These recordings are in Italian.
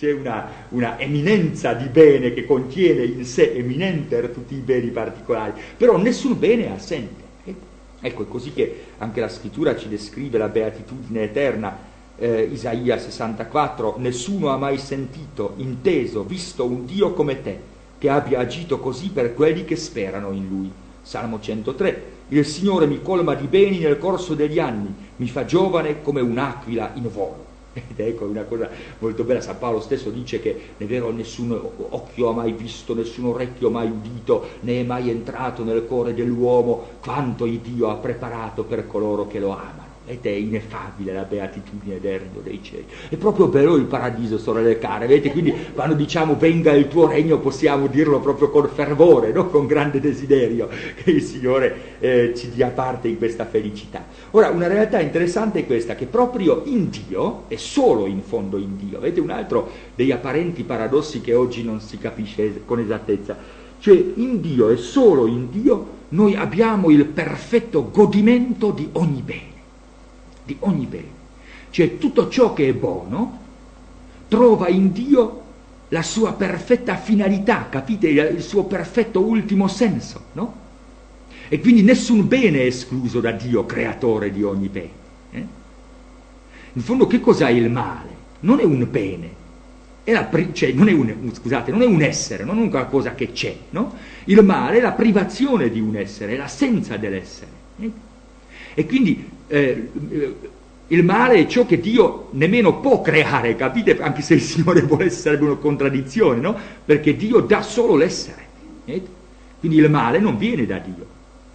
c'è una eminenza di bene che contiene in sé eminenter tutti i beni particolari, però nessun bene è assente. Ecco, è così che anche la scrittura ci descrive la beatitudine eterna. Isaia 64: nessuno ha mai sentito, inteso, visto un Dio come te, che abbia agito così per quelli che sperano in Lui. Salmo 103: il Signore mi colma di beni nel corso degli anni, mi fa giovane come un'aquila in volo. Ed ecco una cosa molto bella, San Paolo stesso dice che è vero, nessun occhio ha mai visto, nessun orecchio mai udito, né è mai entrato nel cuore dell'uomo quanto il Dio ha preparato per coloro che lo amano. Ed è ineffabile la beatitudine del regno dei cieli. È proprio bello il paradiso, sorelle care, vedete? Quindi quando diciamo venga il tuo regno possiamo dirlo proprio con fervore, no? Con grande desiderio, che il Signore ci dia parte in questa felicità. Ora, una realtà interessante è questa, che proprio in Dio, e solo in fondo in Dio, vedete un altro degli apparenti paradossi che oggi non si capisce con esattezza, cioè in Dio e solo in Dio noi abbiamo il perfetto godimento di ogni bene. Di ogni bene, cioè tutto ciò che è buono trova in Dio la sua perfetta finalità, capite? Il suo perfetto ultimo senso, no? E quindi nessun bene è escluso da Dio, creatore di ogni bene. In fondo che cos'è il male? Non è un bene, cioè non è un essere, non è una cosa che c'è, no? Il male è la privazione di un essere, è l'assenza dell'essere. E quindi il male è ciò che Dio nemmeno può creare, capite? Anche se il Signore vuole, sarebbe una contraddizione, no? Perché Dio dà solo l'essere. Quindi il male non viene da Dio.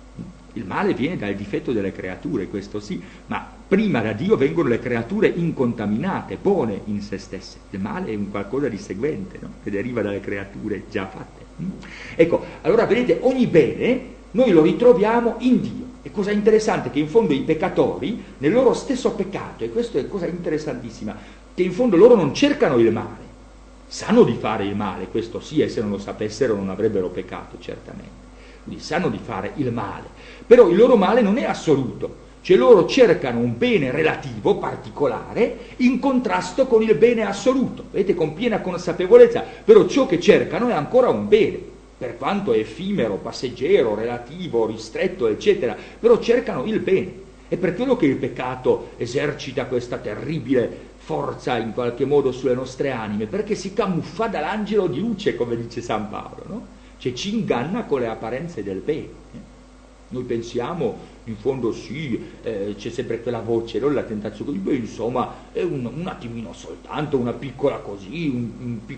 Il male viene dal difetto delle creature, questo sì, ma prima da Dio vengono le creature incontaminate, buone in se stesse. Il male è un qualcosa di seguente, no? Che deriva dalle creature già fatte. Ecco, allora vedete, ogni bene noi lo ritroviamo in Dio. E cosa interessante che in fondo i peccatori, nel loro stesso peccato, e questa è cosa interessantissima, che in fondo loro non cercano il male, sanno di fare il male, questo sì, e se non lo sapessero non avrebbero peccato certamente, quindi sanno di fare il male, però il loro male non è assoluto, cioè loro cercano un bene relativo, particolare, in contrasto con il bene assoluto, vedete, con piena consapevolezza, però ciò che cercano è ancora un bene, per quanto è effimero, passeggero, relativo, ristretto, eccetera, però cercano il bene. È per quello che il peccato esercita questa terribile forza in qualche modo sulle nostre anime, perché si camuffa dall'angelo di luce, come dice San Paolo, no? Cioè ci inganna con le apparenze del bene. Noi pensiamo, in fondo sì, c'è sempre quella voce, no? La tentazione, beh, insomma, è un attimino soltanto, una piccola così,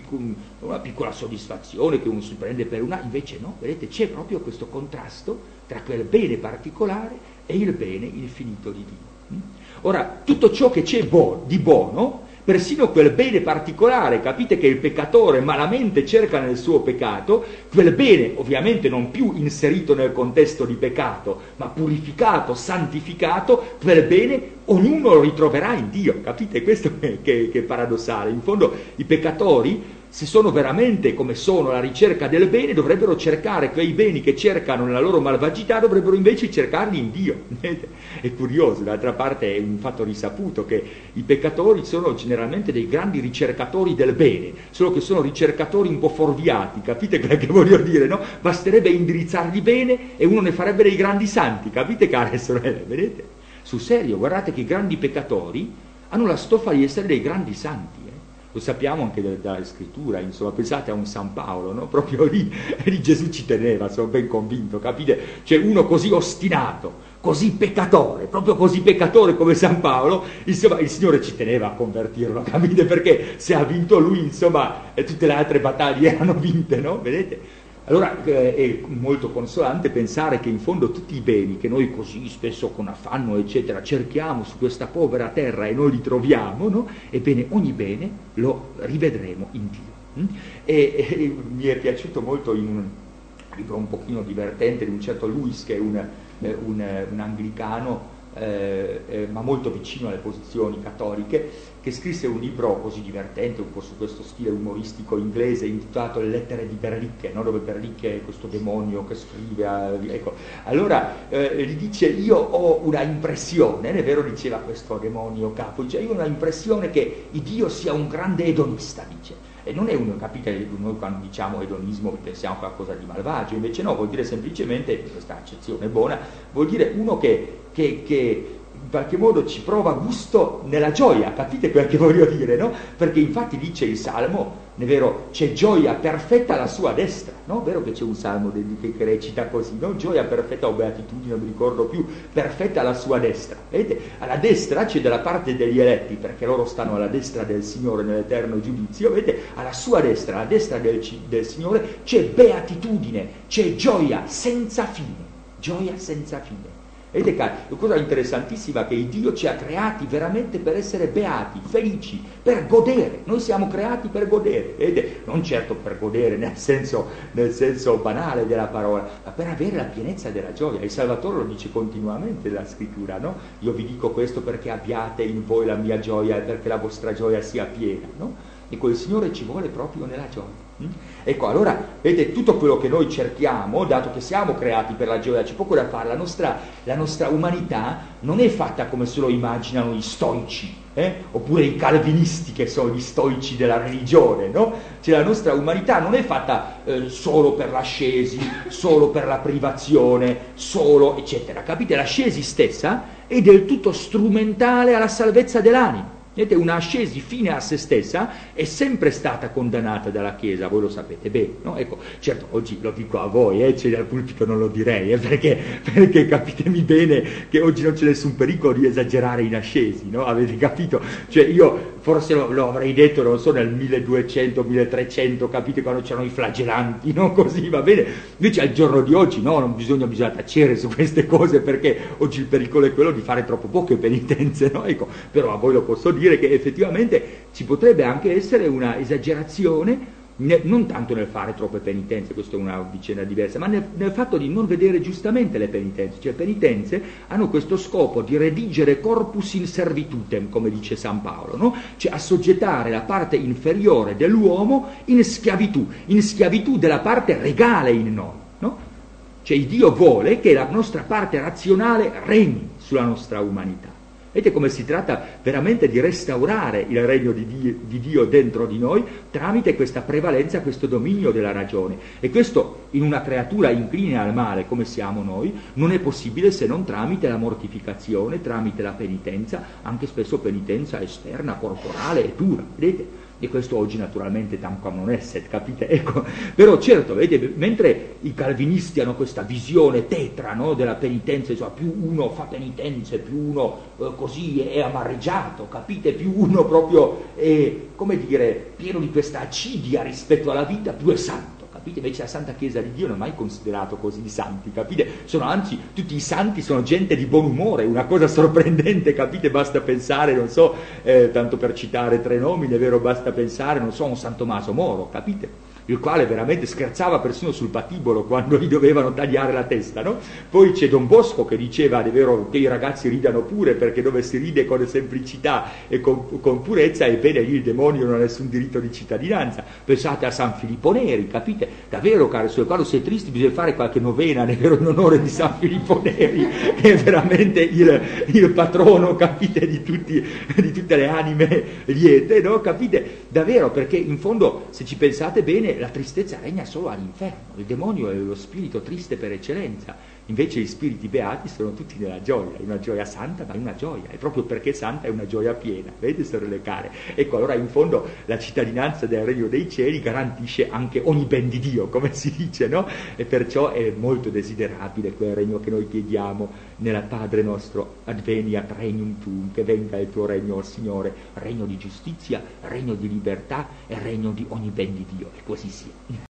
una piccola soddisfazione che uno si prende per una, invece no, vedete, c'è proprio questo contrasto tra quel bene particolare e il bene infinito di Dio. Ora, tutto ciò che c'è di buono, persino quel bene particolare, capite che il peccatore malamente cerca nel suo peccato, quel bene ovviamente non più inserito nel contesto di peccato, ma purificato, santificato, quel bene ognuno lo ritroverà in Dio, capite? Questo che è paradossale. In fondo i peccatori, se sono veramente come sono alla ricerca del bene, dovrebbero cercare quei beni che cercano nella loro malvagità, dovrebbero invece cercarli in Dio. È curioso, d'altra parte è un fatto risaputo che i peccatori sono generalmente dei grandi ricercatori del bene, solo che sono ricercatori un po' fuorviati, capite quello che voglio dire, no? Basterebbe indirizzarli bene e uno ne farebbe dei grandi santi, capite care sorelle, vedete? Sul serio, guardate che i grandi peccatori hanno la stoffa di essere dei grandi santi. Lo sappiamo anche dalla scrittura, insomma, pensate a un San Paolo, no? Proprio lì Gesù ci teneva, sono ben convinto, capite? C'è uno così ostinato, così peccatore, proprio così peccatore come San Paolo, insomma, il Signore ci teneva a convertirlo, capite? Perché se ha vinto lui, insomma, tutte le altre battaglie erano vinte, no? Vedete? Allora è molto consolante pensare che in fondo tutti i beni che noi così spesso con affanno eccetera cerchiamo su questa povera terra e noi li troviamo, no? Ebbene ogni bene lo rivedremo in Dio. E mi è piaciuto molto in un libro un pochino divertente di un certo Lewis, che è un anglicano ma molto vicino alle posizioni cattoliche, che scrisse un libro così divertente, un po' su questo stile umoristico inglese, intitolato Le lettere di Berlicche, no? Dove Berlicche è questo demonio che scrive, ecco. Allora gli dice: io ho una impressione, è vero, diceva questo demonio capo, dice: io ho una impressione che Dio sia un grande edonista, dice. E non è uno, capite, noi quando diciamo edonismo pensiamo a qualcosa di malvagio, invece no, vuol dire semplicemente, questa accezione è buona, vuol dire uno che in qualche modo ci prova gusto nella gioia, capite quel che voglio dire, no? Perché infatti dice il Salmo, è vero, c'è gioia perfetta alla sua destra, no? È vero che c'è un Salmo che recita così, no? Gioia perfetta o beatitudine, non mi ricordo più, perfetta alla sua destra. Vedete? Alla destra c'è della parte degli eletti, perché loro stanno alla destra del Signore nell'eterno giudizio, vedete? Alla sua destra, alla destra del Signore, c'è beatitudine, c'è gioia senza fine, gioia senza fine. Vedete, cari, una cosa interessantissima, che Dio ci ha creati veramente per essere beati, felici, per godere. Noi siamo creati per godere, vedete? Non certo per godere nel senso banale della parola, ma per avere la pienezza della gioia. Il Salvatore lo dice continuamente nella Scrittura, no? Io vi dico questo perché abbiate in voi la mia gioia e perché la vostra gioia sia piena, no? Ecco, il Signore ci vuole proprio nella gioia. Ecco, allora, vedete, tutto quello che noi cerchiamo, dato che siamo creati per la gioia, c'è poco da fare. La nostra umanità non è fatta come se lo immaginano gli stoici, oppure i calvinisti, che sono gli stoici della religione, no? Cioè, la nostra umanità non è fatta solo per l'ascesi, solo per la privazione, solo eccetera. Capite? L'ascesi stessa è del tutto strumentale alla salvezza dell'anima. Vedete, una ascesi fine a se stessa è sempre stata condannata dalla Chiesa, voi lo sapete bene, no? Ecco, certo, oggi lo dico a voi, cioè dal pulpito non lo direi, perché capitemi bene che oggi non c'è nessun pericolo di esagerare in ascesi, no? Avete capito? Cioè io forse lo avrei detto, non so, nel 1200, 1300, capite, quando c'erano i flagellanti, no? Così, va bene? Invece al giorno di oggi, no, non bisogna tacere su queste cose, perché oggi il pericolo è quello di fare troppo poche penitenze, no? Ecco, però a voi lo posso dire che effettivamente ci potrebbe anche essere una esagerazione, non tanto nel fare troppe penitenze, questa è una vicenda diversa, ma nel fatto di non vedere giustamente le penitenze. Cioè, le penitenze hanno questo scopo di redigere corpus in servitutem, come dice San Paolo, no? Cioè assoggettare la parte inferiore dell'uomo in schiavitù della parte regale in noi, no? Cioè Dio vuole che la nostra parte razionale regni sulla nostra umanità. Vedete come si tratta veramente di restaurare il regno di Dio dentro di noi tramite questa prevalenza, questo dominio della ragione. E questo in una creatura incline al male come siamo noi non è possibile se non tramite la mortificazione, tramite la penitenza, anche spesso penitenza esterna, corporale e dura, vedete? E questo oggi naturalmente tampam non esset, capite? Ecco, però certo, vedete, mentre i calvinisti hanno questa visione tetra, no, della penitenza, insomma, più uno fa penitenze, più uno così è amareggiato, capite? Più uno proprio è, come dire, pieno di questa acidia rispetto alla vita, più è santo. Capite? Invece la Santa Chiesa di Dio non è mai considerato così di santi, capite? Sono anzi, tutti i santi sono gente di buon umore, una cosa sorprendente, capite? Basta pensare, non so, tanto per citare 3 nomi, è vero, basta pensare, non so, un San Tommaso Moro, capite? Il quale veramente scherzava persino sul patibolo quando gli dovevano tagliare la testa, no? Poi c'è Don Bosco che diceva, è vero, che i ragazzi ridano pure, perché dove si ride con semplicità e con purezza, ebbene lì il demonio non ha nessun diritto di cittadinanza. Pensate a San Filippo Neri, capite? Davvero, caro, quando sei tristi bisogna fare qualche novena, è vero, in onore di San Filippo Neri, che è veramente il patrono, capite, di tutte le anime liete, no? Capite? Davvero, perché in fondo, se ci pensate bene, la tristezza regna solo all'inferno, il demonio è lo spirito triste per eccellenza, invece gli spiriti beati sono tutti nella gioia, è una gioia santa, ma è una gioia, e proprio perché santa è una gioia piena, vedete, sorelle care? Ecco, allora in fondo la cittadinanza del regno dei cieli garantisce anche ogni ben di Dio, come si dice, no? E perciò è molto desiderabile quel regno che noi chiediamo nella Padre nostro, adveniat regnum tuum, che venga il tuo regno, oh Signore, regno di giustizia, regno di libertà e regno di ogni ben di Dio, e così sia.